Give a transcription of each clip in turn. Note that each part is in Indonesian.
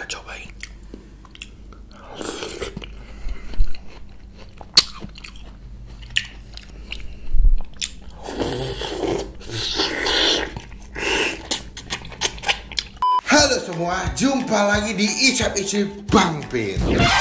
kita cobain. Halo semua, jumpa lagi di Icap-Icip Bang Pin.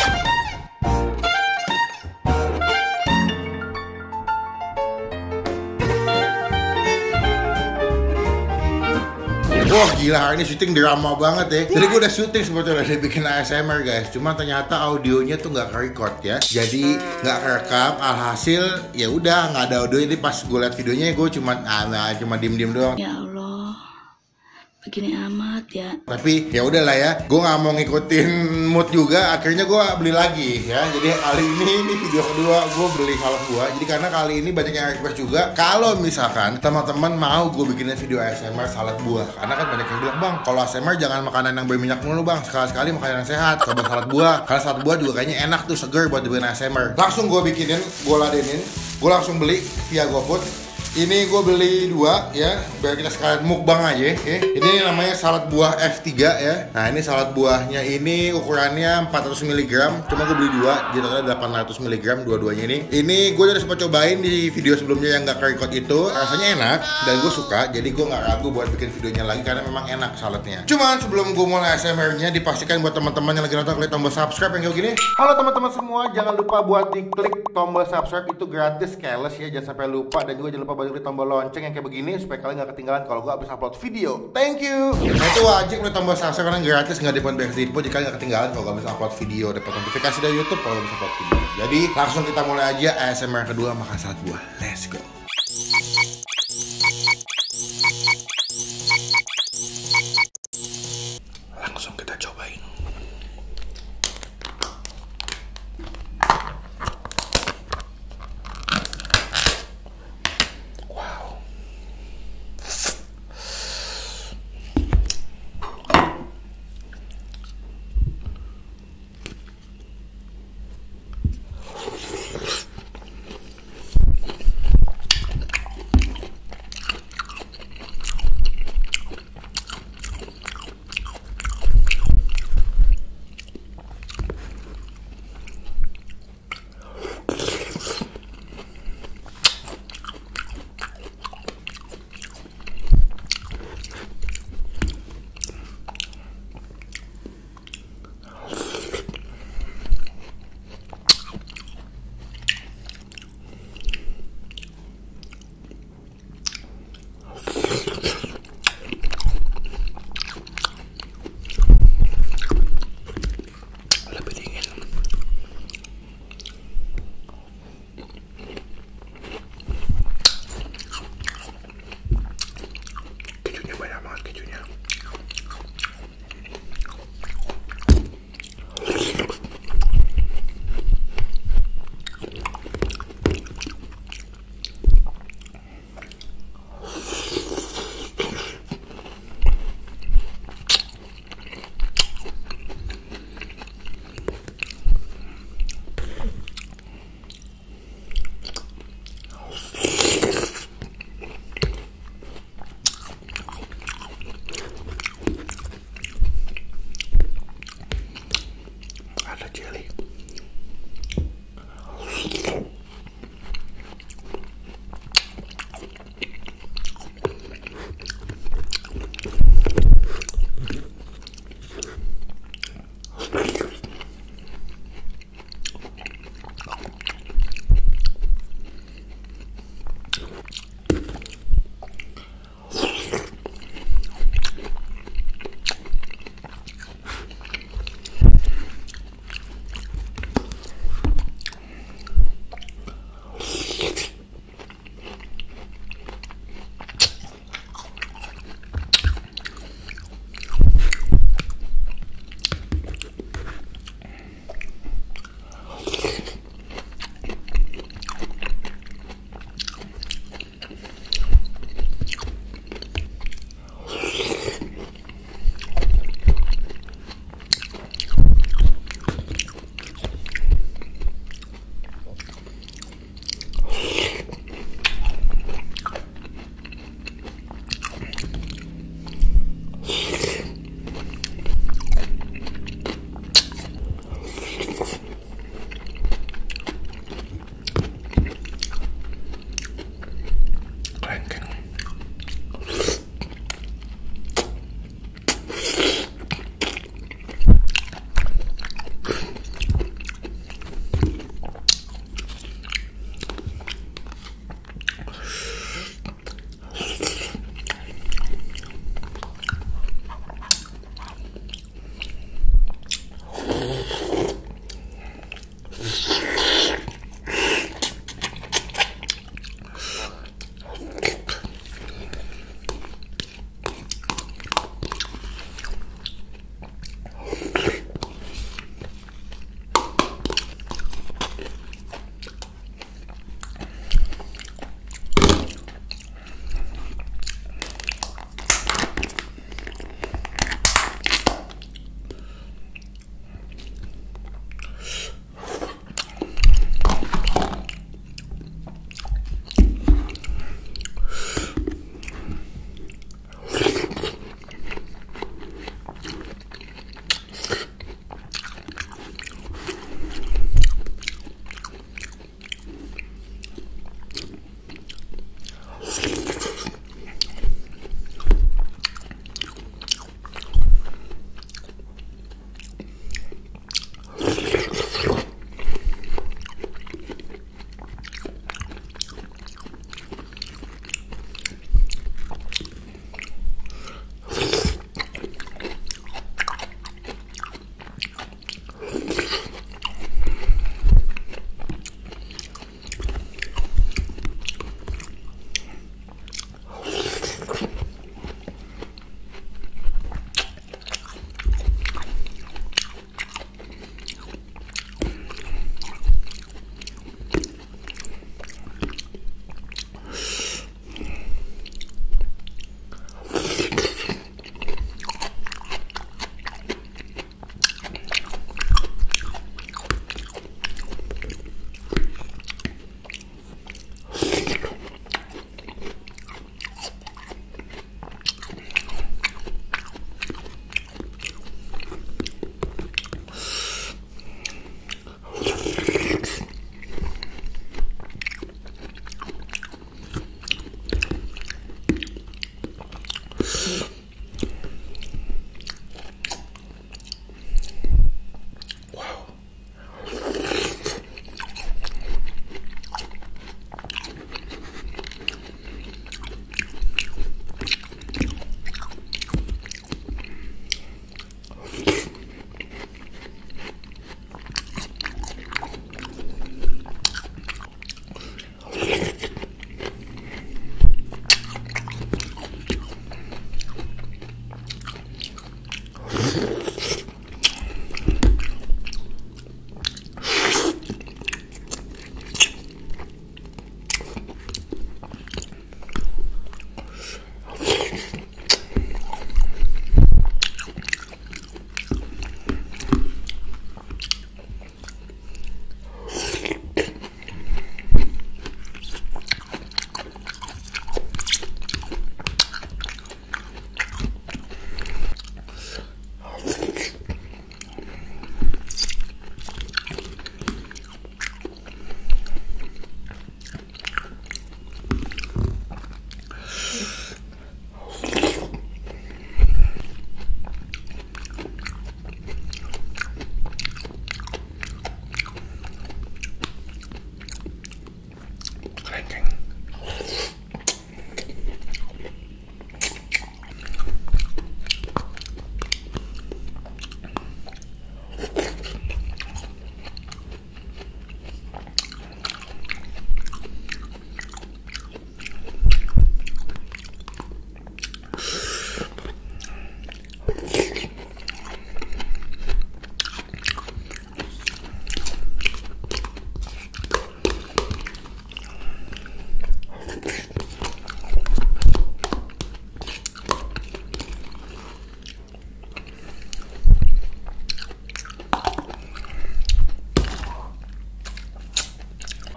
Wah gila, hari ini syuting drama banget ya. Jadi gue udah syuting sebetulnya, udah bikin ASMR guys. Cuma ternyata audionya tuh nggak ke-record ya. Jadi nggak kerekam, alhasil ya udah nggak ada audio. Jadi pas gue liat videonya gue cuma diem-diem doang. Ya Allah, begini amat ya. Tapi ya udahlah ya, gue nggak mau ngikutin mood juga. Akhirnya gue beli lagi ya. Jadi kali ini video kedua gue beli salad buah. Jadi karena kali ini banyak yang request juga, kalau misalkan teman-teman mau gue bikinin video ASMR salad buah. Karena kan banyak yang bilang, bang kalau ASMR jangan makanan yang berminyak mulu bang, sekali-sekali makanan yang sehat. Coba salad buah, karena salad buah juga kayaknya enak tuh, seger buat dibikin ASMR. Langsung gue bikinin, gue ladenin, gue langsung beli via GoFood. Ini gue beli 2 ya, biar kita sekalian mukbang aja. Ini namanya salad buah F3 ya. Nah ini salad buahnya ini ukurannya 400 mg. Cuma gue beli 2, jadi totalnya 800 mg dua-duanya ini. Ini gue udah sempat cobain di video sebelumnya yang gak ke-record itu. Rasanya enak dan gue suka, jadi gue gak ragu buat bikin videonya lagi karena memang enak saladnya. Cuman sebelum gue mulai ASMR-nya, dipastikan buat teman-teman yang lagi nonton klik tombol subscribe yang kayak gini. Halo teman-teman semua, jangan lupa buat diklik tombol subscribe, itu gratis, careless ya, jangan sampai lupa. Dan juga jangan lupa klik tombol lonceng yang kayak begini supaya kalian gak ketinggalan kalau gue habis upload video. Thank you. Nah itu wajib klik tombol subscribe karena gratis, nggak dibuat banyak info. Jadi kalian gak ketinggalan kalau gue habis upload video, dapat notifikasi dari YouTube kalau habis upload video. Jadi langsung kita mulai aja ASMR kedua makan salad buah. Let's go. Langsung kita cobain.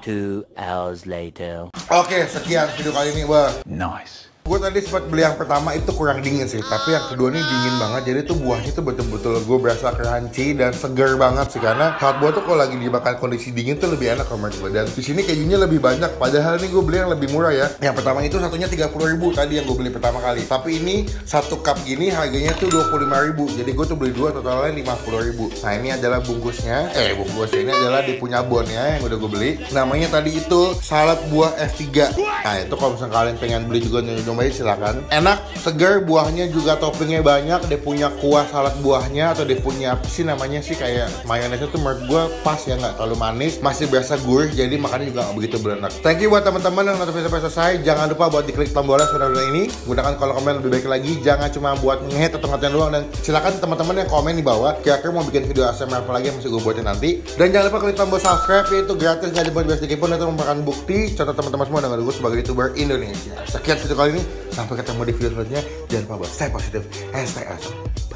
2 hours later. Oke, sekian video kali ini. Wah, Nice. gue tadi sempat beli yang pertama itu kurang dingin sih, tapi yang kedua ini dingin banget. Jadi tuh buahnya tuh betul-betul gue berasa crunchy dan seger banget sih, karena saat buah tuh kalau lagi dimakan kondisi dingin tuh lebih enak menurut gue. Dan di sini kejunya lebih banyak, padahal ini gue beli yang lebih murah ya. Yang pertama itu satunya 30.000 tadi yang gue beli pertama kali, tapi ini satu cup gini harganya tuh 25.000. Jadi gue tuh beli dua totalnya 50.000. Nah ini adalah bungkusnya, bungkusnya ini adalah di punya bonnya yang udah gue beli. Namanya tadi itu salad buah F3. Nah itu kalau misalnya kalian pengen beli juga nyobain silakan. Enak, seger, buahnya juga toppingnya banyak. Dia punya kuah salad buahnya, atau dia punya apa sih namanya sih, kayak mayonesnya tuh menurut gue pas ya, nggak terlalu manis, masih berasa gurih, jadi makannya juga nggak begitu berenak. Thank you buat teman-teman yang nonton sampai selesai. Jangan lupa buat diklik tombolnya sudah ini. Gunakan kolom komen lebih baik lagi. Jangan cuma buat nge-hate atau ngatain doang. Dan silakan teman-teman yang komen di bawah kira-kira mau bikin video ASMR apa lagi yang masih gue buatin nanti. Dan jangan lupa klik tombol subscribe, itu gratis, nggak dibayar sedikit pun. Itu merupakan bukti contoh teman-teman semua dengan gue sebagai YouTuber Indonesia. Sekian video kali ini. Sampai ketemu di video selanjutnya. Jangan lupa buat stay positif and stay awesome.